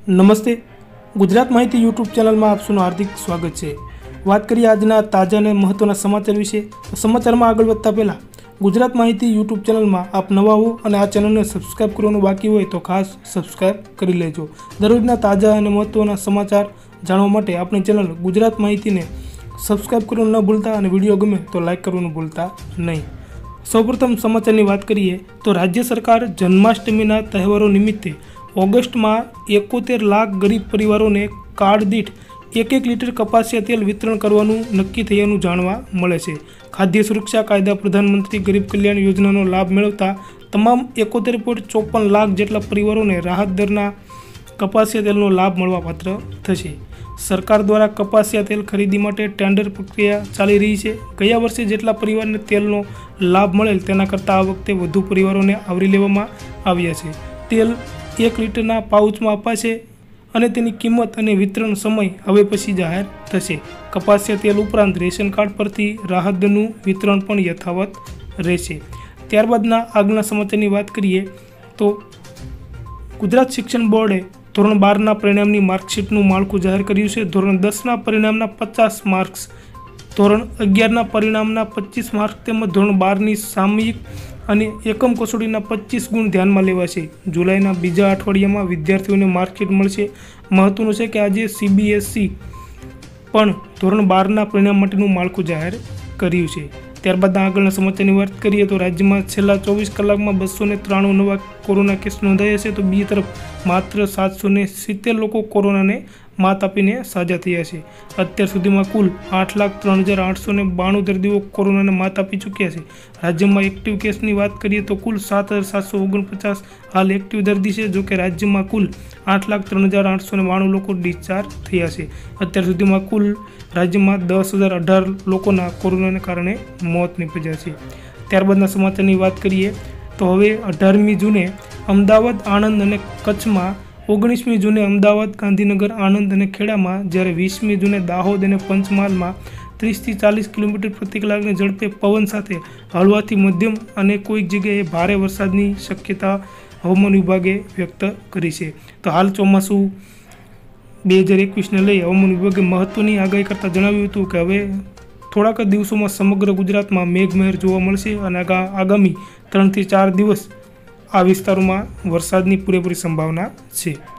नमस्ते। गुजरात माहिती YouTube channel में आप सबનું हार्दिक स्वागत है। बात करिए आजना ताजा ने महत्वना समाचार विषे। तो समाचार में आगळ વધતા પહેલા गुजरात माहिती यूट्यूब चैनल में आप नवा हो और आ चैनल ने सब्सक्राइब करवानुं बाकी होय तो खास सब्सक्राइब करी लेजो। दररोजना ताजा और महत्वना समाचार जाणवा माटे आपणी चैनल गुजरात माहिती ने सब्सक्राइब करवानुं न भूलता और विडियो गमे तो लाइक करवानुं भूलता नहीं। सौप्रथम समाचार की बात करिए तो राज्य सरकार जन्माष्टमीना तहेवारों निमित्ते ऑगस्ट में 71 लाख गरीब परिवारों ने कार्ड दीठ 1-1 लीटर कपासिया तेल वितरण करवानुं नक्की थयानुं जाणवा मळे छे। खाद्य सुरक्षा कायदा प्रधानमंत्री गरीब कल्याण योजनानो लाभ मेळवता तमाम 71.54 लाख जेटला परिवारों ने राहत दरना कपासिया तेलनो लाभ मळवापात्र थशे। सरकार द्वारा कपासिया तेल खरीदी माटे टेन्डर प्रक्रिया चाली रही है। गया वर्षे जेटला परिवार ने तेलनो लाभ मळेल तेना करता आ वखते वधु परिवारों ने आवरी लेवामां आव्या छे। तेल 1 लीटरना पाउच में अपाशे अने तेनी किंमत अने वितरण समय हवे पछी जाहेर थशे। कपासिया तेल उपरांत रेशन कार्ड परथी राहत दरनुं वितरण पण यथावत रहेशे। त्यारबादना आगळना समाचारनी वात करीए तो गुजरात शिक्षण बोर्डे धोरण 12 परिणामनी मार्कशीटनुं माळखुं जाहेर कर्युं छे। धोरण 10 परिणामना 50 मार्क्स, धोरण 11 परिणामना 25 मार्क्स तेमज धोरण 12 सामयिक અને એકમ કસોટીના 25 ગુણ ધ્યાનમાં લેવાશે। જુલાઈના બીજા અઠવાડિયામાં વિદ્યાર્થીઓને માર્કશીટ મળશે। મહત્વનું છે કે આજે સીબીએસઈ પણ ધોરણ 12ના પરિણામ માટેનું માળખું જાહેર કર્યું છે। ત્યારબાદ આગળના સમાચારની વાત કરીએ તો રાજ્યમાં છેલ્લા 24 કલાકમાં 293 નવા કોરોના કેસ નોંધાયા છે। તો બીજી તરફ માત્ર 770 લોકો કોરોનાને मात आपीने साजा थया छे। अत्यार सुधीमां कुल 8,03,892 दर्दीओ कोरोना ने मात आपी चूक्या छे। राज्य में एक्टिव केसनी बात करिए तो कुल 7,749 हाल एक्टिव दर्दी है। जो कि राज्य में कुल 8,03,892 लोग डिस्चार्ज थया छे। अत्यार सुधीमां कुल राज्य में 10,018 लोकोना कोरोना ने कारण मौत निपज्या छे। त्यारबादना समाचारनी बात करिए तो हवे 18मी जूने अमदावाद, आणंद और कच्छ में, 19मी जूने अमदावाद, गांधीनगर, आणंद और खेड़ा में, जयरे 20मी जूने दाहोद और पंचमहाल में 30 થી 40 किलोमीटर प्रति कलाकनी झड़पे पवन साथे हळवाथी मध्यम और कोईक जग्याए भारे वरसादनी शक्यता हवामान विभागे व्यक्त करी है। तो हाल चोमासु 2021 ने लई हवामान विभागे महत्वनी आगाही करता जणाव्युं हतुं के हवे थोड़ाक दिवसों में समग्र गुजरात में मेघमहेर जोवा मळशे अने आगामी 3 થી 4 दिवस आ विस्तारों में वरसादनी पूरेपूरी संभावना है।